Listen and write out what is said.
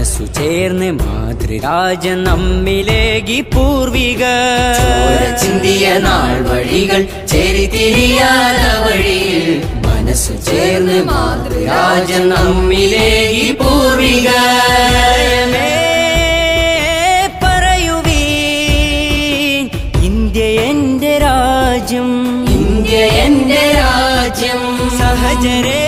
മനസ്സു ചേർന്ന് മാതൃരാജ നമ്മിലേകി പൂർവിക ചിന്തിയ നാൾ വഴികൾ ചേരിതിരിയാത വഴിയിൽ മനസ്സു ചേർന്ന് മാതൃരാജ നമ്മിലേകി പൂർവിക പറയുവീൻ ഇന്ത്യ എന്റെ രാജ്യം, ഇന്ത്യ എന്റെ രാജ്യം. സഹചരേ